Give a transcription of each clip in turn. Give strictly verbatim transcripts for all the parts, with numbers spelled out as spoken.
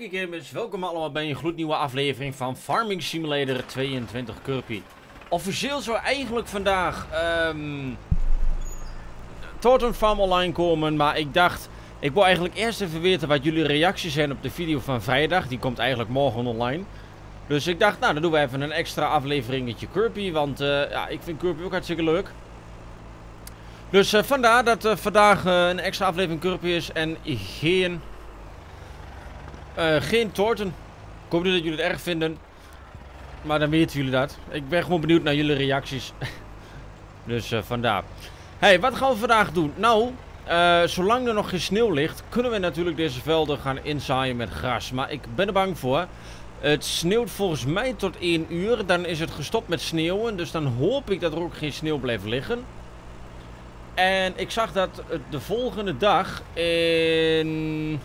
Oké gamers, welkom allemaal bij een gloednieuwe aflevering van Farming Simulator tweeëntwintig Kirby. Officieel zou eigenlijk vandaag um, Totem Farm online komen, maar ik dacht, ik wil eigenlijk eerst even weten wat jullie reacties zijn op de video van vrijdag. Die komt eigenlijk morgen online. Dus ik dacht, nou dan doen we even een extra afleveringetje Kirby, want uh, ja, ik vind Kirby ook hartstikke leuk. Dus uh, vandaar dat uh, vandaag uh, een extra aflevering Kirby is en geen... Uh, geen torten. Ik hoop niet dat jullie het erg vinden. Maar dan weten jullie dat. Ik ben gewoon benieuwd naar jullie reacties. Dus uh, vandaar. Hey, wat gaan we vandaag doen? Nou, uh, zolang er nog geen sneeuw ligt, kunnen we natuurlijk deze velden gaan inzaaien met gras. Maar ik ben er bang voor. Het sneeuwt volgens mij tot één uur. Dan is het gestopt met sneeuwen. Dus dan hoop ik dat er ook geen sneeuw blijft liggen. En ik zag dat de volgende dag in...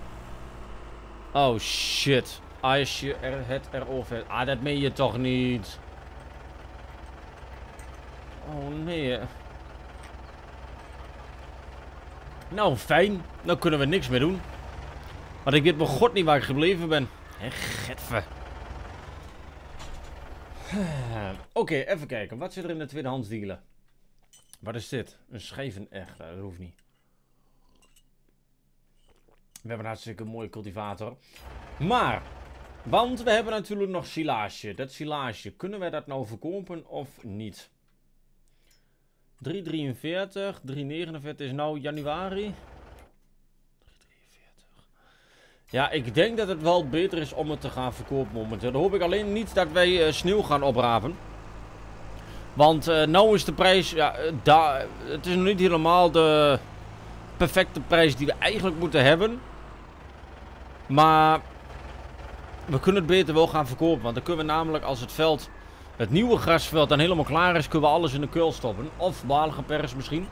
Oh shit. Als je er het erover hebt. Ah, dat meen je toch niet. Oh nee. Nou, fijn. Dan kunnen we niks meer doen. Want ik weet bij god niet waar ik gebleven ben. Hé, getver. Oké, okay, even kijken. Wat zit er in de tweedehands dealer? Wat is dit? Een schijven echt. Dat hoeft niet. We hebben een hartstikke mooie cultivator. Maar, want we hebben natuurlijk nog silage. Dat silage, kunnen wij dat nou verkopen of niet? drie drieënveertig, drie negenenveertig is nou januari. drie drieënveertig. Ja, ik denk dat het wel beter is om het te gaan verkopen momenteel. Dan hoop ik alleen niet dat wij uh, sneeuw gaan oprapen. Want uh, nou is de prijs, ja, uh, daar, het is nog niet helemaal de perfecte prijs die we eigenlijk moeten hebben. Maar we kunnen het beter wel gaan verkopen. Want dan kunnen we namelijk als het veld, het nieuwe grasveld dan helemaal klaar is, kunnen we alles in de keul stoppen. Of balenpers misschien.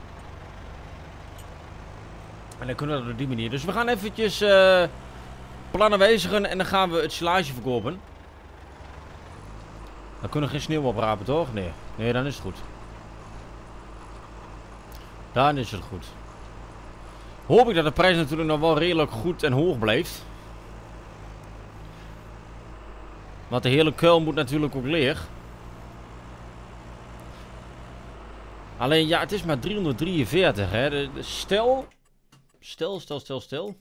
En dan kunnen we dat op die manier. Dus we gaan eventjes uh, plannen wijzigen en dan gaan we het silage verkopen. Dan kunnen we geen sneeuw oprapen, toch? Nee. Nee, dan is het goed. Dan is het goed. Hoop ik dat de prijs natuurlijk nog wel redelijk goed en hoog blijft. Want de hele kuil moet natuurlijk ook leeg. Alleen ja, het is maar driehonderddrieënveertig hè. De, de stel. Stel, stel, stel, stel.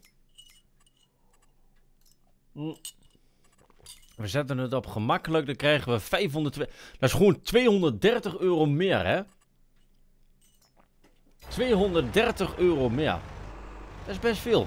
We zetten het op gemakkelijk. Dan krijgen we vijfhonderd. Dat is gewoon tweehonderddertig euro meer hè. tweehonderddertig euro meer. Dat is best veel.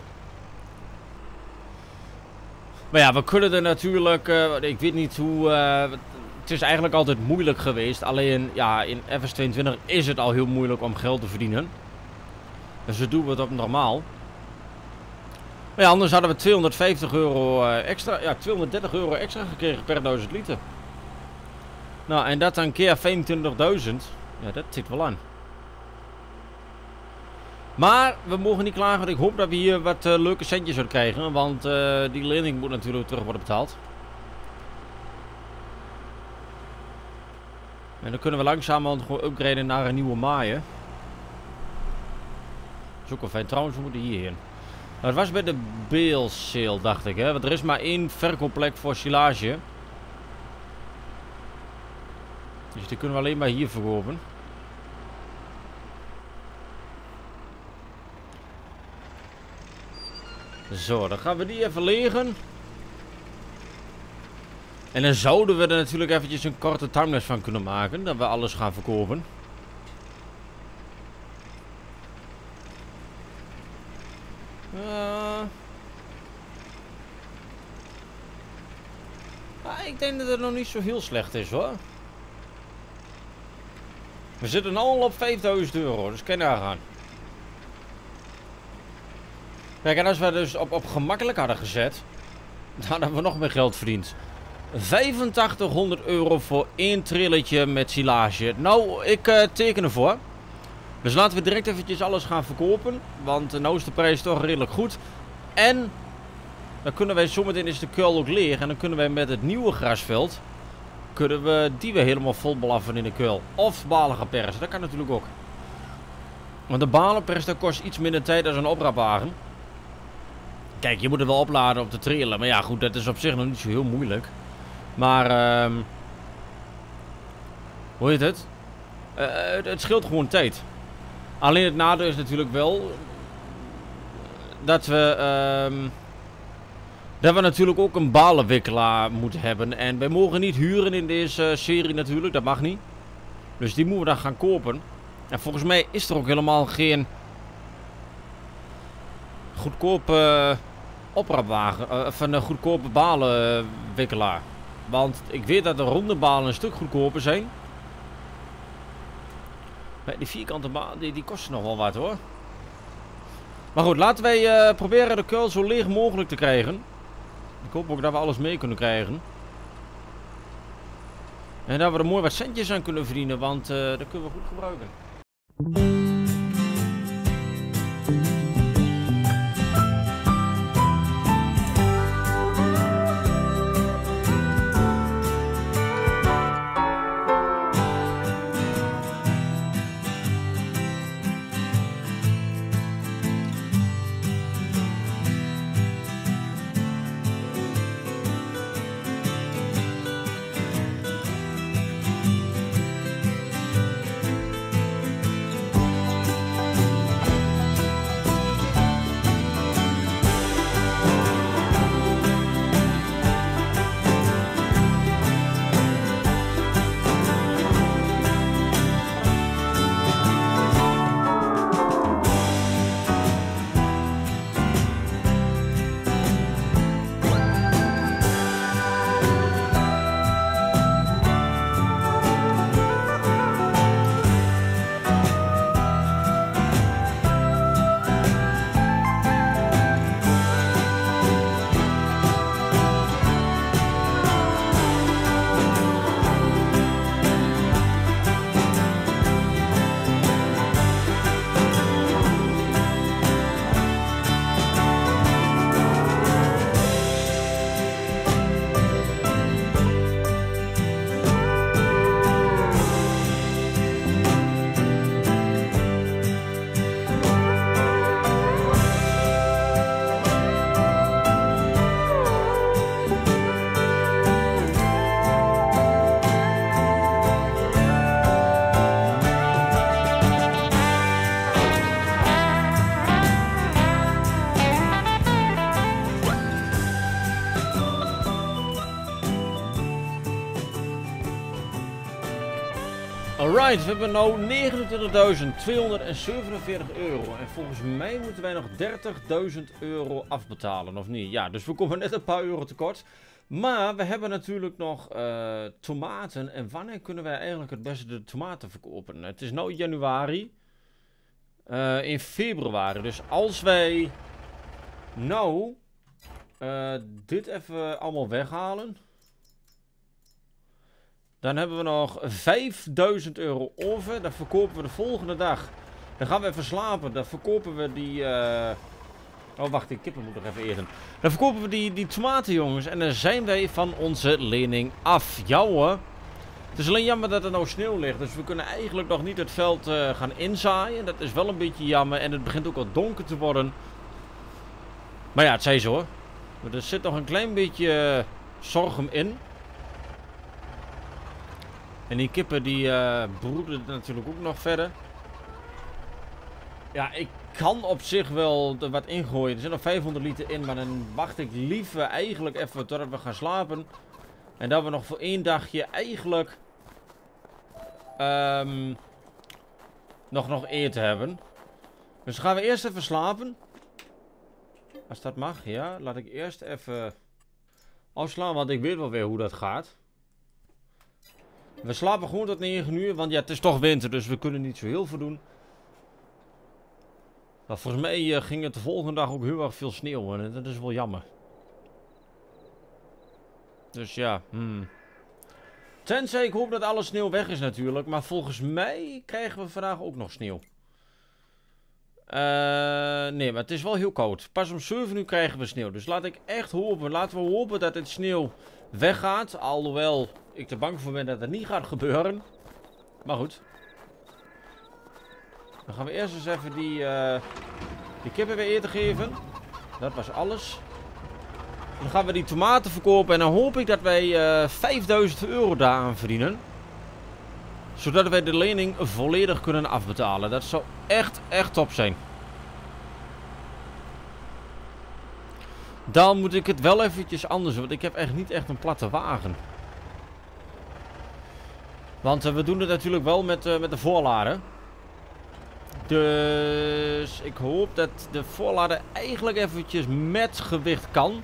Maar ja, we kunnen er natuurlijk... Uh, ik weet niet hoe... Uh, het is eigenlijk altijd moeilijk geweest. Alleen, ja, in F S tweeëntwintig is het al heel moeilijk om geld te verdienen. Dus we doen het op normaal. Maar ja, anders hadden we tweehonderdvijftig euro uh, extra... Ja, tweehonderddertig euro extra gekregen per duizend liter. Nou, en dat dan keer vijfentwintigduizend. Ja, dat zit wel aan. Maar we mogen niet klagen, want ik hoop dat we hier wat uh, leuke centjes zullen krijgen. Want uh, die lening moet natuurlijk terug worden betaald. En dan kunnen we langzamerhand gewoon upgraden naar een nieuwe maaien. Dat is ook wel fijn. Trouwens, we moeten hierheen. Nou, het was bij de bale sale, dacht ik. Hè? Want er is maar één verkoopplek voor silage. Dus die kunnen we alleen maar hier verkopen. Zo, dan gaan we die even legen. En dan zouden we er natuurlijk eventjes een korte timelapse van kunnen maken. Dat we alles gaan verkopen. Uh... Ah, ik denk dat het nog niet zo heel slecht is hoor. We zitten al op vijfduizend euro, dus kan je daar gaan. Kijk, en als we dus op, op gemakkelijk hadden gezet, dan hadden we nog meer geld verdiend. vijfentachtighonderd euro voor één trilletje met silage. Nou, ik uh, teken ervoor. Dus laten we direct eventjes alles gaan verkopen. Want uh, nou is de prijs toch redelijk goed. En dan kunnen wij zometeen is de kuil ook leeg. En dan kunnen wij met het nieuwe grasveld, kunnen we die weer helemaal vol blaffen in de kuil. Of balen gaan persen, dat kan natuurlijk ook. Want de balenpers, dat kost iets minder tijd dan een opraapwagen. Kijk, je moet het wel opladen op de trailer. Maar ja, goed, dat is op zich nog niet zo heel moeilijk. Maar, um, hoe heet het? Uh, het? Het scheelt gewoon tijd. Alleen het nadeel is natuurlijk wel dat we, um, dat we natuurlijk ook een balenwikkelaar moeten hebben. En wij mogen niet huren in deze serie natuurlijk, dat mag niet. Dus die moeten we dan gaan kopen. En volgens mij is er ook helemaal geen goedkope oprapwagen, uh, of een goedkope balenwikkelaar. Want ik weet dat de ronde balen een stuk goedkoper zijn. Maar die vierkante balen, die, die kosten nog wel wat hoor. Maar goed, laten wij uh, proberen de kuil zo leeg mogelijk te krijgen. Ik hoop ook dat we alles mee kunnen krijgen. En dat we er mooi wat centjes aan kunnen verdienen, want uh, dat kunnen we goed gebruiken. Alright, we hebben nu negenentwintigduizend tweehonderdzevenenveertig euro. En volgens mij moeten wij nog dertigduizend euro afbetalen, of niet? Ja, dus we komen net een paar euro tekort. Maar we hebben natuurlijk nog uh, tomaten. En wanneer kunnen wij eigenlijk het beste de tomaten verkopen? Het is nu januari. Uh, in februari. Dus als wij nou uh, dit even allemaal weghalen, dan hebben we nog vijfduizend euro over. Dan verkopen we de volgende dag. Dan gaan we even slapen. Dan verkopen we die... Uh... Oh, wacht. Die kippen moeten nog even eten. Dan verkopen we die, die tomaten, jongens. En dan zijn wij van onze lening af. Ja hoor. Het is alleen jammer dat er nou sneeuw ligt. Dus we kunnen eigenlijk nog niet het veld uh, gaan inzaaien. Dat is wel een beetje jammer. En het begint ook al donker te worden. Maar ja, het zij zo hoor. Maar er zit nog een klein beetje uh, zorgen in. En die kippen die uh, broeden natuurlijk ook nog verder. Ja, ik kan op zich wel er wat ingooien. Er zit nog vijfhonderd liter in, maar dan wacht ik liever eigenlijk even totdat we gaan slapen. En dat we nog voor één dagje eigenlijk um, nog, nog eten hebben. Dus gaan we eerst even slapen. Als dat mag, ja. Laat ik eerst even afslaan, want ik weet wel weer hoe dat gaat. We slapen gewoon tot negen uur, want ja, het is toch winter, dus we kunnen niet zo heel veel doen. Maar volgens mij uh, ging het de volgende dag ook heel erg veel sneeuw en dat is wel jammer. Dus ja, hmm. Tenzij ik hoop dat alle sneeuw weg is natuurlijk, maar volgens mij krijgen we vandaag ook nog sneeuw. Uh, nee, maar het is wel heel koud. Pas om zeven uur krijgen we sneeuw, dus laat ik echt hopen, laten we hopen dat het sneeuw weggaat, alhoewel ik er bang voor ben dat het niet gaat gebeuren. Maar goed. Dan gaan we eerst eens even die, uh, die kippen weer eten geven. Dat was alles. Dan gaan we die tomaten verkopen en dan hoop ik dat wij uh, vijfduizend euro daaraan verdienen. Zodat wij de lening volledig kunnen afbetalen. Dat zou echt, echt top zijn. Dan moet ik het wel eventjes anders doen, want ik heb echt niet echt een platte wagen. Want uh, we doen het natuurlijk wel met, uh, met de voorlader. Dus ik hoop dat de voorlader eigenlijk eventjes met gewicht kan.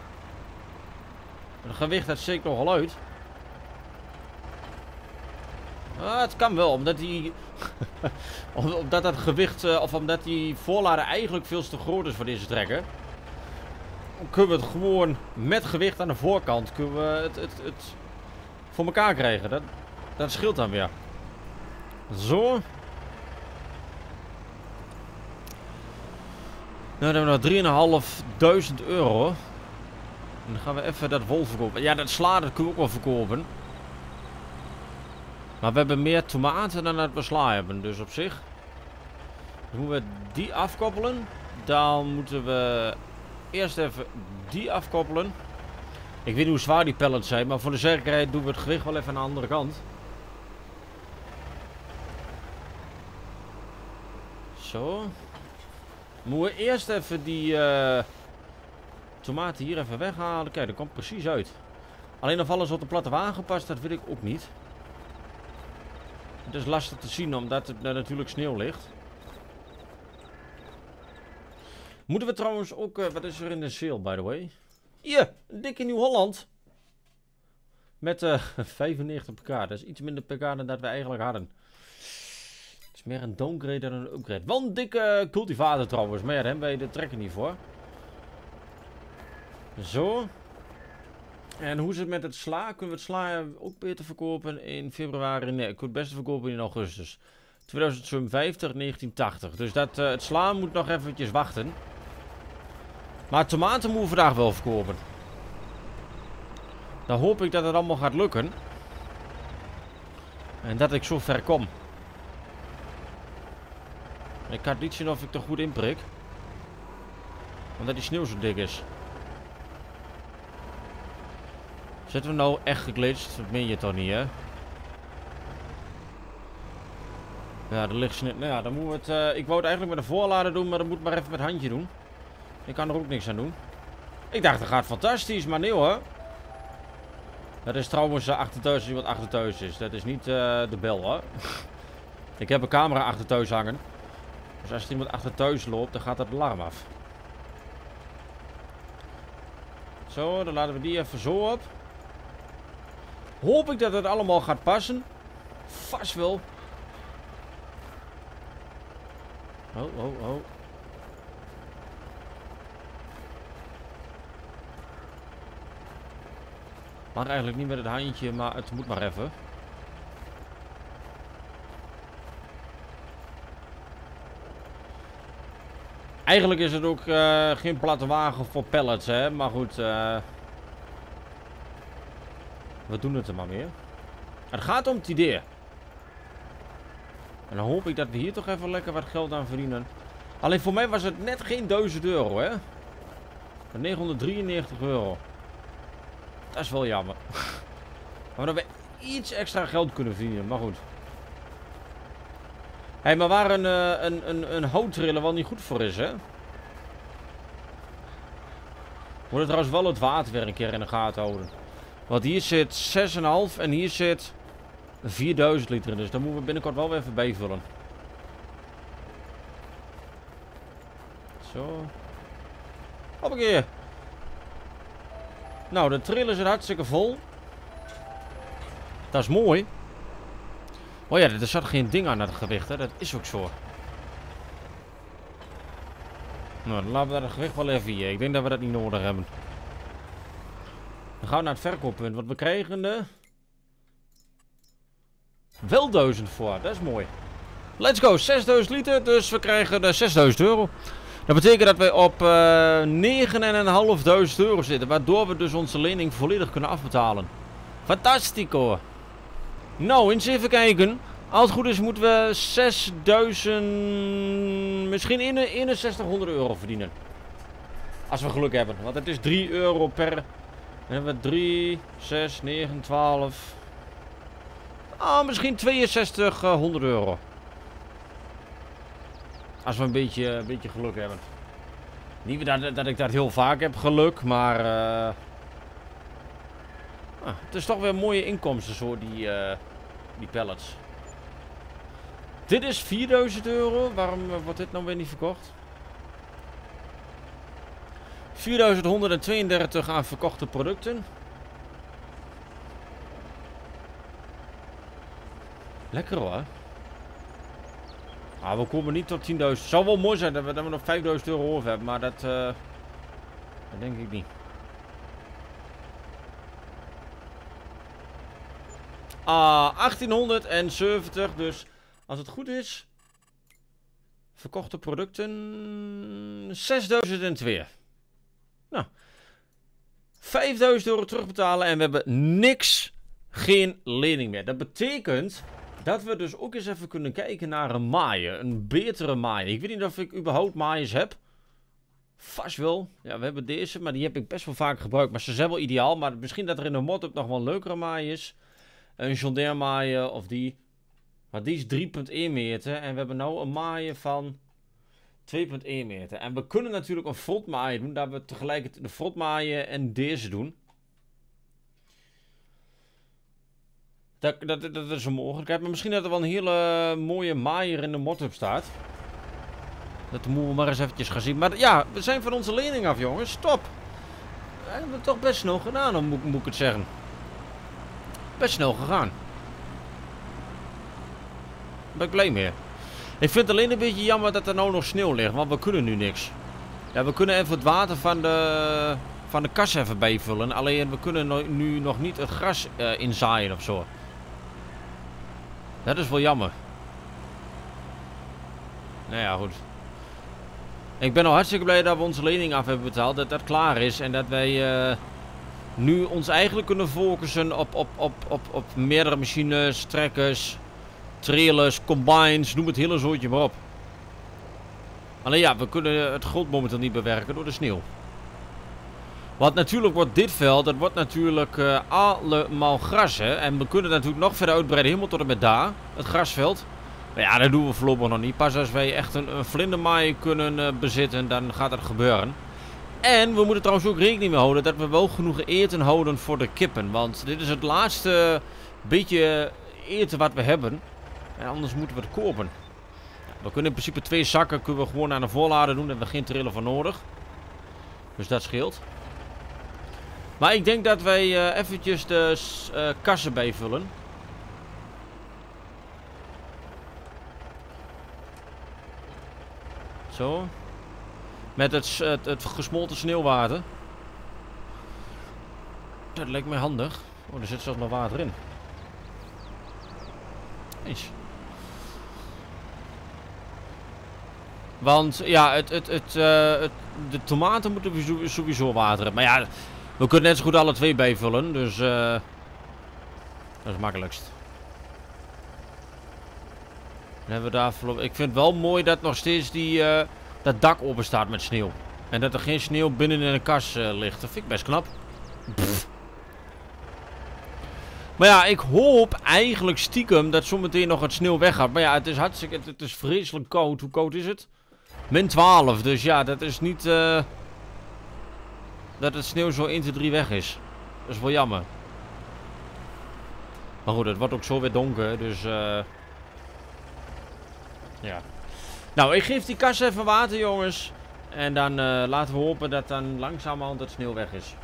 Het gewicht dat steekt nogal uit. Ah, het kan wel, omdat die... omdat dat gewicht, uh, of omdat die voorlader eigenlijk veel te groot is voor deze trekker. Kunnen we het gewoon met gewicht aan de voorkant kunnen we het, het, het voor elkaar krijgen. Dat, dat scheelt dan weer. Zo. Nou, dan hebben we nog drieënhalfduizend euro. En dan gaan we even dat wol verkopen. Ja, dat sla, dat kunnen we ook wel verkopen. Maar we hebben meer tomaten dan dat we sla hebben. Dus op zich. Dan moeten we die afkoppelen. Dan moeten we eerst even die afkoppelen. Ik weet niet hoe zwaar die pallets zijn. Maar voor de zekerheid doen we het gewicht wel even aan de andere kant. Zo. Moeten we eerst even die uh, tomaten hier even weghalen. Kijk, dat komt precies uit. Alleen of alles op de platte wagen past, dat weet ik ook niet. Het is lastig te zien omdat het uh, natuurlijk sneeuw ligt. Moeten we trouwens ook... Uh, wat is er in de sale, by the way? Hier, een dikke Nieuw-Holland. Met uh, vijfennegentig pk. Dat is iets minder pk dan dat we eigenlijk hadden. Het is meer een downgrade dan een upgrade. Wel een dikke cultivator trouwens. Maar ja, daar hebben wij de trekker niet voor. Zo. En hoe zit het met het sla? Kunnen we het sla ook beter verkopen in februari? Nee, ik kan het beste verkopen in augustus. tweeduizend zevenenvijftig, negentien tachtig. Dus dat, uh, het sla moet nog eventjes wachten. Maar tomaten moeten we vandaag wel verkopen. Dan hoop ik dat het allemaal gaat lukken. En dat ik zo ver kom. Ik kan niet zien of ik er goed in prik. Omdat die sneeuw zo dik is. Zitten we nou echt geglitcht? Dat meen je toch niet, hè? Ja, er ligt sneeuw. Nou ja, dan moeten we het... Uh, ik wou het eigenlijk met een voorlader doen, maar dat moet maar even met handje doen. Ik kan er ook niks aan doen. Ik dacht, dat gaat fantastisch, maar nee hoor. Dat is trouwens uh, achter thuis wat achter thuis is. Dat is niet uh, de bel, hoor. Ik heb een camera achter thuis hangen. Dus als er iemand achter thuis loopt, dan gaat het alarm af. Zo, dan laten we die even zo op. Hoop ik dat het allemaal gaat passen. Vast wel. Oh, oh, oh. Mag eigenlijk niet met het handje, maar het moet maar even. Eigenlijk is het ook uh, geen platte wagen voor pallets, hè. Maar goed, uh, we doen het er maar weer. Het gaat om het idee. En dan hoop ik dat we hier toch even lekker wat geld aan verdienen. Alleen voor mij was het net geen duizend euro, hè. negenhonderddrieënnegentig euro. Dat is wel jammer. Maar dat we iets extra geld kunnen verdienen, maar goed. Hé, hey, maar waar een, uh, een, een, een houttriller wel niet goed voor is, hè. We moeten trouwens wel het water weer een keer in de gaten houden. Want hier zit zes komma vijf en hier zit vierduizend liter in. Dus daar moeten we binnenkort wel weer even bijvullen. Zo. Hoppakee. Nou, de trailer zit hartstikke vol. Dat is mooi. Oh ja, er zat geen ding aan het gewicht, hè. Dat is ook zo. Nou, dan laten we dat gewicht wel even hier. Ik denk dat we dat niet nodig hebben. Dan gaan we naar het verkooppunt. Want we krijgen er wel duizend voor. Dat is mooi. Let's go. zesduizend liter. Dus we krijgen er zesduizend euro. Dat betekent dat wij op uh, negenduizend vijfhonderd euro zitten. Waardoor we dus onze lening volledig kunnen afbetalen. Fantastico. Nou, eens even kijken. Als het goed is moeten we zesduizend... Misschien eenenzestighonderd euro verdienen. Als we geluk hebben. Want het is drie euro per... Dan hebben we drie, zes, negen, twaalf... Ah, misschien tweeënzestig, uh, honderd euro. Als we een beetje, een beetje geluk hebben. Niet dat, dat ik dat heel vaak heb, geluk, maar... Uh... Ah, het is toch weer mooie inkomsten, zo, die, uh, die pallets. Dit is vierduizend euro. Waarom uh, wordt dit nou weer niet verkocht? vierduizend honderdtweeëndertig aan verkochte producten. Lekker hoor. Ah, we komen niet tot tienduizend. Het zou wel mooi zijn dat we, dat we nog vijfduizend euro over hebben, maar dat, uh, dat denk ik niet. Ah, achttienhonderdzeventig, dus als het goed is, verkochte producten zesduizend twee. Nou, vijfduizend euro terugbetalen en we hebben niks, geen lening meer. Dat betekent dat we dus ook eens even kunnen kijken naar een maaier, een betere maaier. Ik weet niet of ik überhaupt maaiers heb. Vast wel. Ja, we hebben deze, maar die heb ik best wel vaak gebruikt. Maar ze zijn wel ideaal, maar misschien dat er in de mod-up nog wel een leukere maaier is. Een John Deere maaier of die. Maar die is drie komma één meter en we hebben nu een maaier van twee komma één meter. En we kunnen natuurlijk een frontmaaier doen, dat we tegelijk de frontmaaier en deze doen. Dat, dat, dat is een mogelijkheid. Maar misschien dat er wel een hele mooie maaier in de mod-up staat. Dat moeten we maar eens eventjes gaan zien. Maar ja, we zijn van onze lening af, jongens. Stop. We hebben het toch best snel gedaan, dan moet, moet ik het zeggen. Best snel gegaan. Daar ben ik blij mee. Ik vind het alleen een beetje jammer dat er nou nog sneeuw ligt. Want we kunnen nu niks. Ja, we kunnen even het water van de, van de kas even bijvullen. Alleen we kunnen nu nog niet het gras uh, inzaaien of zo. Dat is wel jammer. Nou ja, goed. Ik ben al hartstikke blij dat we onze lening af hebben betaald. Dat dat klaar is. En dat wij uh, nu ons eigenlijk kunnen focussen op, op, op, op, op meerdere machines, trekkers, trailers, combines. Noem het hele zootje maar op. Alleen ja, we kunnen het grond momenteel niet bewerken door de sneeuw. Want natuurlijk wordt dit veld, dat wordt natuurlijk uh, allemaal gras. Hè? En we kunnen het natuurlijk nog verder uitbreiden, helemaal tot en met daar. Het grasveld. Maar ja, dat doen we voorlopig nog niet. Pas als wij echt een, een vlindermaaier kunnen uh, bezitten, dan gaat dat gebeuren. En we moeten trouwens ook rekening mee houden dat we wel genoeg eten houden voor de kippen. Want dit is het laatste beetje eten wat we hebben. En anders moeten we het kopen. We kunnen in principe twee zakken kunnen we gewoon aan de voorlader doen. Daar hebben we geen trillen voor nodig. Dus dat scheelt. Maar ik denk dat wij uh, eventjes de uh, kassen bijvullen. Zo. Met het, het, het gesmolten sneeuwwater. Dat lijkt mij handig. Oh, er zit zelfs nog water in. Eens. Want ja, het, het, het, uh, het, de tomaten moeten we sowieso wateren. Maar ja, we kunnen net zo goed alle twee bijvullen. Dus uh, dat is het makkelijkst. Dan hebben we daar voorlopig... Ik vind het wel mooi dat nog steeds die, uh, dat dak open staat met sneeuw. En dat er geen sneeuw binnen in de kas uh, ligt. Dat vind ik best knap. Pff. Maar ja, ik hoop eigenlijk stiekem dat zometeen nog het sneeuw weggaat. Maar ja, het is hartstikke... Het, het is vreselijk koud. Hoe koud is het? min twaalf. Dus ja, dat is niet... Uh, dat het sneeuw zo één, twee, drie weg is. Dat is wel jammer. Maar goed, het wordt ook zo weer donker. Dus... Uh, ja. Nou, ik geef die kas even water, jongens. En dan uh, laten we hopen dat dan langzamerhand het sneeuw weg is.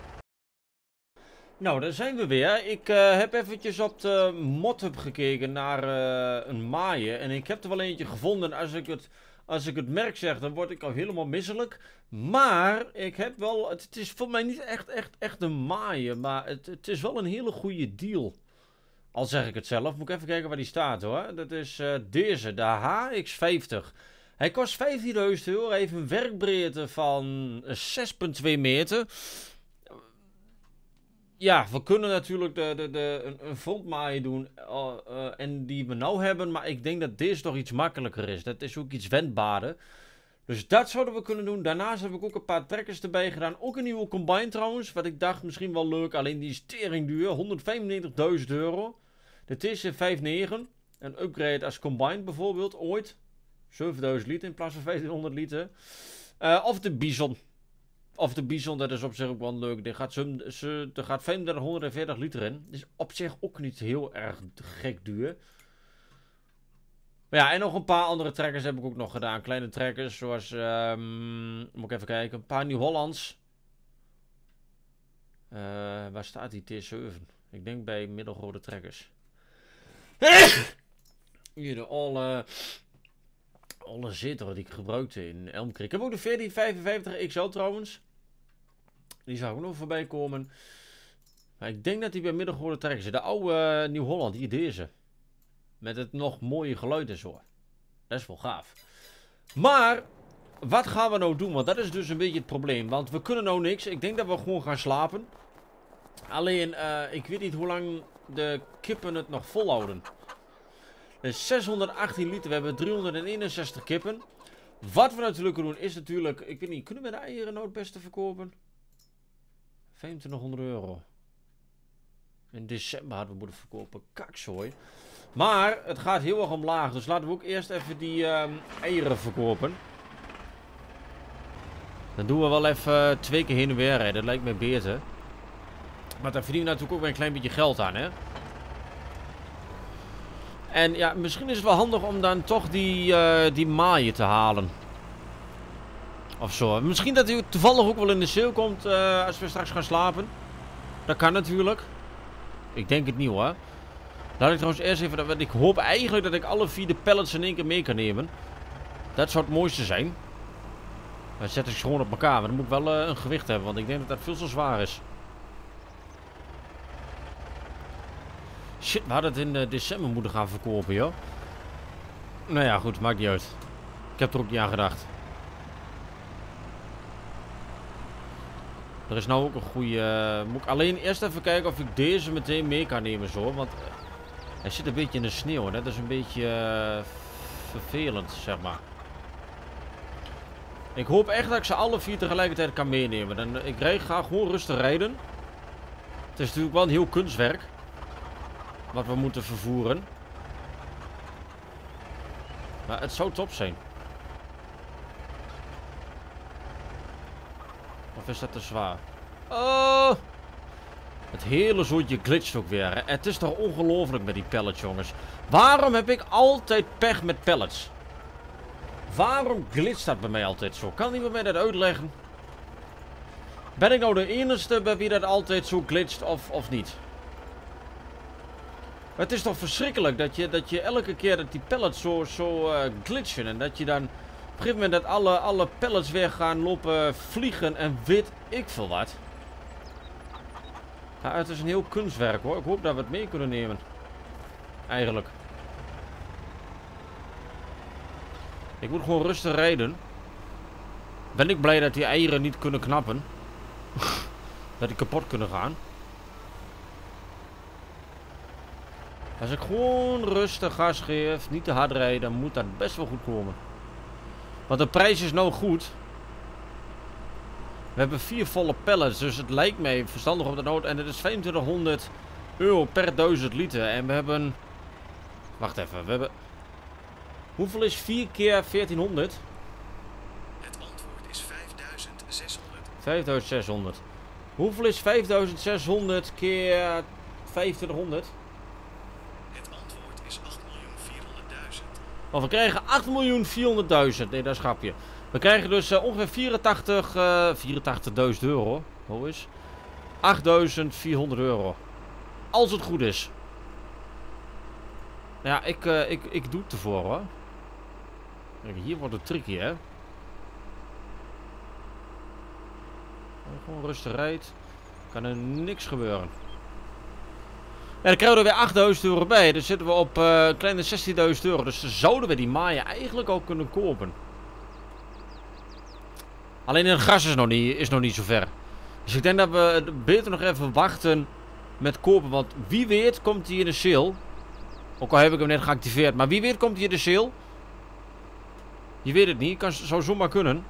Nou, daar zijn we weer. Ik uh, heb eventjes op de mod-up gekeken naar uh, een maaier. En ik heb er wel eentje gevonden. Als ik, het, als ik het merk zeg, dan word ik al helemaal misselijk. Maar ik heb wel... Het, het is voor mij niet echt, echt, echt een maaier. Maar het, het is wel een hele goede deal. Al zeg ik het zelf. Moet ik even kijken waar die staat, hoor. Dat is uh, deze, de H X vijftig. Hij kost vijftienduizend euro. Hij heeft een werkbreedte van zes komma twee meter. Ja, we kunnen natuurlijk de, de, de, een, een frontmaaier doen uh, uh, en die we nou hebben, maar ik denk dat deze toch iets makkelijker is. Dat is ook iets wendbaarder. Dus dat zouden we kunnen doen. Daarnaast heb ik ook een paar trekkers erbij gedaan. Ook een nieuwe combine trouwens. Wat ik dacht misschien wel leuk. Alleen die is tering duur. honderdvijfennegentigduizend euro. De T C vijfenveertig. Een upgrade als combine bijvoorbeeld. Ooit. zevenduizend liter in plaats van vijftienhonderd liter. Uh, of de Bison. Of de Bison, dat is op zich ook wel leuk. Er gaat, zo, ze, er gaat vijfendertighonderdveertig liter in. Dat is op zich ook niet heel erg gek duur. Maar ja, en nog een paar andere trekkers heb ik ook nog gedaan. Kleine trekkers, zoals... Um, moet ik even kijken. Een paar Nieuw-Hollands. Uh, waar staat die T zeven? Ik denk bij middelgrote trekkers. Hier, de alle... Alle zitteren die ik gebruikte in Elmkreek. Ik heb ook de veertien vijfenvijftig X L trouwens. Die zou ook nog voorbij komen. Maar ik denk dat die bij middelgrote trekkers zit. De oude uh, Nieuw-Holland, hier deze. Met het nog mooie geluid en zo. Dat is wel gaaf. Maar, wat gaan we nou doen? Want dat is dus een beetje het probleem. Want we kunnen nou niks. Ik denk dat we gewoon gaan slapen. Alleen, uh, ik weet niet hoe lang de kippen het nog volhouden. Dus zeshonderdachttien liter. We hebben driehonderdeenenzestig kippen. Wat we natuurlijk doen is natuurlijk... Ik weet niet, kunnen we de eieren nou het beste verkopen? vijfentwintighonderd euro. In december hadden we moeten verkopen. Kakzooi. Maar het gaat heel erg omlaag. Dus laten we ook eerst even die um, eieren verkopen. Dan doen we wel even twee keer heen en weer rijden. Dat lijkt mij beter. Maar daar verdienen we natuurlijk ook weer een klein beetje geld aan, hè. En ja, misschien is het wel handig om dan toch die, uh, die maaien te halen. Of zo. Misschien dat hij toevallig ook wel in de sale komt uh, als we straks gaan slapen. Dat kan natuurlijk. Ik denk het niet hoor. Laat ik trouwens eerst even... Want ik hoop eigenlijk dat ik alle vier de pallets in één keer mee kan nemen. Dat zou het mooiste zijn. Dan zet ik ze gewoon op elkaar. Maar dan moet ik wel uh, een gewicht hebben. Want ik denk dat dat veel te zwaar is. Shit, we hadden het in uh, december moeten gaan verkopen, joh. Nou ja, goed, maakt niet uit. Ik heb er ook niet aan gedacht. Er is nou ook een goede... Uh, moet ik alleen eerst even kijken of ik deze meteen mee kan nemen, zo. Want uh, hij zit een beetje in de sneeuw, hè. Dat is een beetje uh, vervelend, zeg maar. Ik hoop echt dat ik ze alle vier tegelijkertijd kan meenemen. Dan, uh, ik rijd, ga gewoon rustig rijden. Het is natuurlijk wel een heel kunstwerk. Wat we moeten vervoeren. Maar het zou top zijn. Of is dat te zwaar? Oh! Het hele zootje glitcht ook weer. Hè? Het is toch ongelooflijk met die pallets, jongens. Waarom heb ik altijd pech met pallets? Waarom glitcht dat bij mij altijd zo? Kan iemand mij dat uitleggen? Ben ik nou de enige bij wie dat altijd zo glitcht of, of niet? Het is toch verschrikkelijk dat je, dat je elke keer dat die pallets zo, zo uh, glitchen. En dat je dan op een gegeven moment dat alle, alle pallets weer gaan lopen vliegen en weet ik veel wat. Ja, het is een heel kunstwerk hoor. Ik hoop dat we het mee kunnen nemen. Eigenlijk. Ik moet gewoon rustig rijden. Ben ik blij dat die eieren niet kunnen knappen. Dat die kapot kunnen gaan. Als ik gewoon rustig gas geef, niet te hard rijden, dan moet dat best wel goed komen. Want de prijs is nou goed. We hebben vier volle pallets, dus het lijkt mij verstandig op de nood. En het is vijfentwintighonderd euro per duizend liter. En we hebben... Wacht even, we hebben... Hoeveel is vier keer veertienhonderd? Het antwoord is vijfduizend zeshonderd. vijfduizend zeshonderd. Hoeveel is vijfduizend zeshonderd keer vijfentwintighonderd? Het antwoord is acht miljoen vierhonderdduizend. Maar we krijgen acht miljoen vierhonderdduizend. Nee, dat is een grapje. We krijgen dus uh, ongeveer vierentachtig, uh, vierentachtigduizend euro. Hoe is? achtduizend vierhonderd euro. Als het goed is. Ja, ik, uh, ik, ik doe het ervoor hoor. Kijk, hier wordt het tricky hè. Gewoon rustig rijdt. Kan er niks gebeuren. Ja, dan krijgen we er weer achtduizend euro bij. Dan zitten we op uh, een kleine zestienduizend euro. Dus dan zouden we die maaien eigenlijk al kunnen kopen. Alleen het gras is nog niet, is nog niet zo ver. Dus ik denk dat we beter nog even wachten met kopen. Want wie weet komt hij in de sale. Ook al heb ik hem net geactiveerd. Maar wie weet komt hij in de sale. Je weet het niet, kan, zou zomaar kunnen.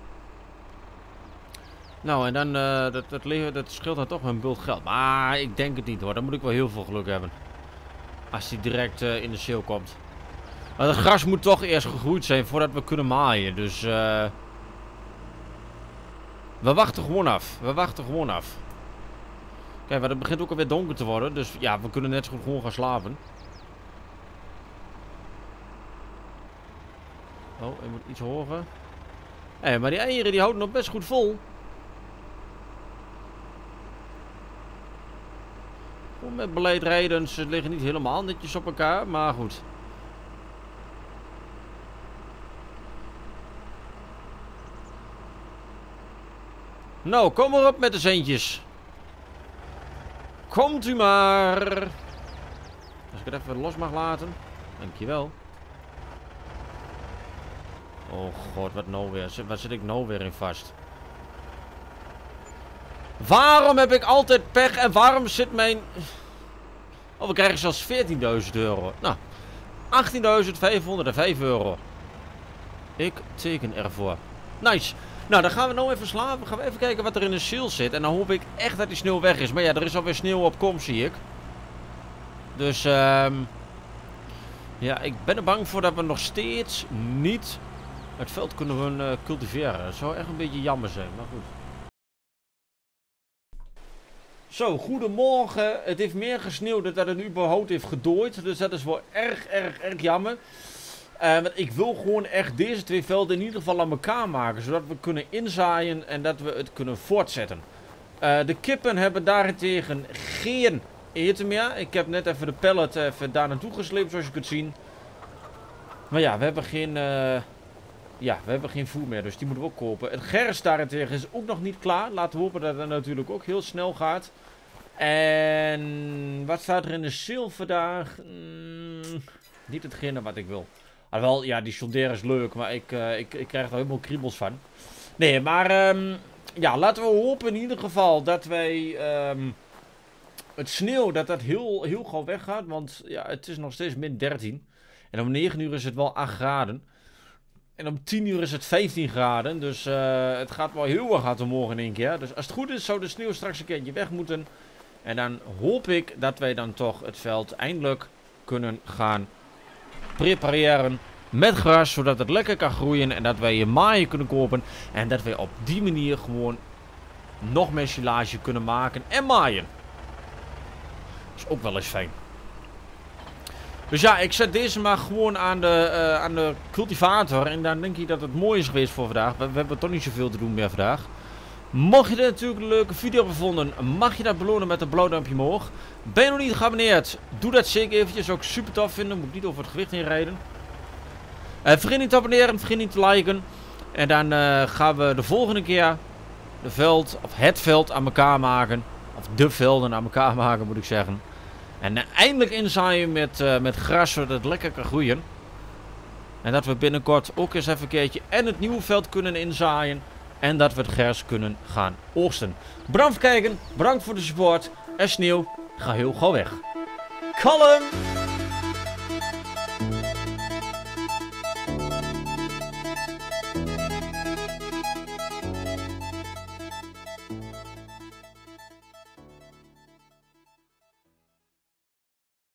Nou, en dan, uh, dat, dat, dat scheelt dan toch een bult geld. Maar ik denk het niet hoor, dan moet ik wel heel veel geluk hebben. Als die direct uh, in de sale komt. Maar het gras moet toch eerst gegroeid zijn voordat we kunnen maaien. Dus uh, we wachten gewoon af. We wachten gewoon af. Kijk, maar het begint ook alweer donker te worden. Dus ja, we kunnen net zo goed gewoon gaan slapen. Oh, ik moet iets horen. Hé, hey, maar die eieren die houden nog best goed vol. Gewoon met beleid rijden. Ze liggen niet helemaal netjes op elkaar, maar goed. Nou, kom maar op met de centjes. Komt u maar. Als ik het even los mag laten. Dankjewel. Oh god, wat nou weer? Waar zit ik nou weer in vast? Waarom heb ik altijd pech en waarom zit mijn... Oh, we krijgen zelfs veertienduizend euro. Nou, achttienduizend vijfhonderdvijf euro. Ik teken ervoor. Nice. Nou, dan gaan we nou even slapen. Gaan we even kijken wat er in de sale zit. En dan hoop ik echt dat die sneeuw weg is. Maar ja, er is alweer sneeuw op komst, zie ik. Dus, ehm... Um, ja, ik ben er bang voor dat we nog steeds niet het veld kunnen uh, cultiveren. Dat zou echt een beetje jammer zijn, maar goed. Zo, goedemorgen. Het heeft meer gesneeuwd dan dat het überhaupt heeft gedooid. Dus dat is wel erg, erg, erg jammer. Uh, want ik wil gewoon echt deze twee velden in ieder geval aan elkaar maken. Zodat we kunnen inzaaien en dat we het kunnen voortzetten. Uh, de kippen hebben daarentegen geen eten meer. Ik heb net even de pallet even daar naartoe gesleept, zoals je kunt zien. Maar ja, we hebben geen... Uh, ja, we hebben geen voer meer, dus die moeten we ook kopen. Het gerst daarentegen is ook nog niet klaar. Laten we hopen dat het natuurlijk ook heel snel gaat. En wat staat er in de sale vandaag? Mm, niet hetgene wat ik wil. Alhoewel, ja, die soldair is leuk, maar ik, uh, ik, ik krijg er helemaal kriebels van. Nee, maar um, ja, laten we hopen in ieder geval dat wij um, het sneeuw, dat dat heel, heel gauw weggaat. Want ja, het is nog steeds min dertien. En om negen uur is het wel acht graden. En om tien uur is het vijftien graden. Dus uh, het gaat wel heel erg hard omhoog in één keer. Dus als het goed is, zou de sneeuw straks een keertje weg moeten. En dan hoop ik dat wij dan toch het veld eindelijk kunnen gaan prepareren met gras. Zodat het lekker kan groeien. En dat wij je maaien kunnen kopen. En dat wij op die manier gewoon nog meer silage kunnen maken en maaien. Dat is ook wel eens fijn. Dus ja, ik zet deze maar gewoon aan de, uh, aan de cultivator. En dan denk ik dat het mooi is geweest voor vandaag. We, we hebben toch niet zoveel te doen meer vandaag. Mocht je dit natuurlijk een leuke video gevonden, mag je dat belonen met een blauw duimpje omhoog. Ben je nog niet geabonneerd? Doe dat zeker eventjes. Zou ik super tof vinden. Moet niet over het gewicht heen rijden. Uh, vergeet niet te abonneren, vergeet niet te liken. En dan uh, gaan we de volgende keer de veld, of het veld aan elkaar maken. Of de velden aan elkaar maken, moet ik zeggen. En uh, eindelijk inzaaien met, uh, met gras, zodat het lekker kan groeien. En dat we binnenkort ook eens even een keertje en het nieuwe veld kunnen inzaaien. En dat we het gras kunnen gaan oogsten. Bedankt voor het kijken, bedankt voor de support. En sneeuw, ga heel gauw weg. Kalm!